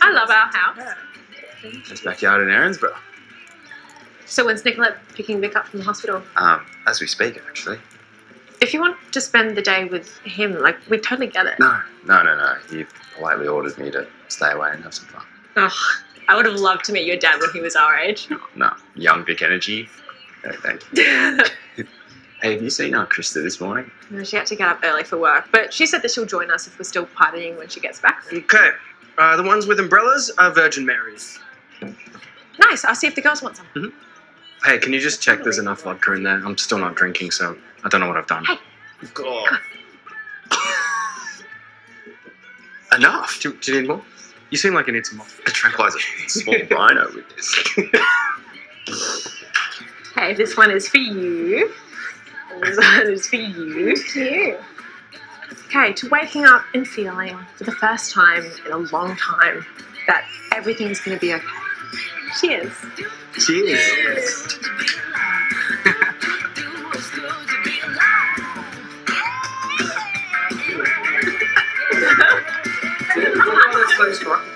I love our house. Just backyard in Erinsborough. So when's Nicolette picking Vic up from the hospital? As we speak, actually. If you want to spend the day with him, like, we totally get it. No. He politely ordered me to stay away and have some fun. Oh, I would have loved to meet your dad when he was our age. No, young Vic energy. No, thank you. Hey, have you seen Krista this morning? No, she had to get up early for work, but she said that she'll join us if we're still partying when she gets back. Okay. The ones with umbrellas are Virgin Marys. Nice. I'll see if the girls want some. Mm-hmm. Hey, can you just check there's enough vodka in there? I'm still not drinking, so I don't know what I've done. Hey. God. Enough? Do you need more? You seem like you need some more. A tranquilizer. Small rhino with this. Okay, this one is for you. This one is for you. Thank you. Okay, to waking up and feeling for the first time in a long time that everything's going to be okay. Cheers. Cheers. That's so strong.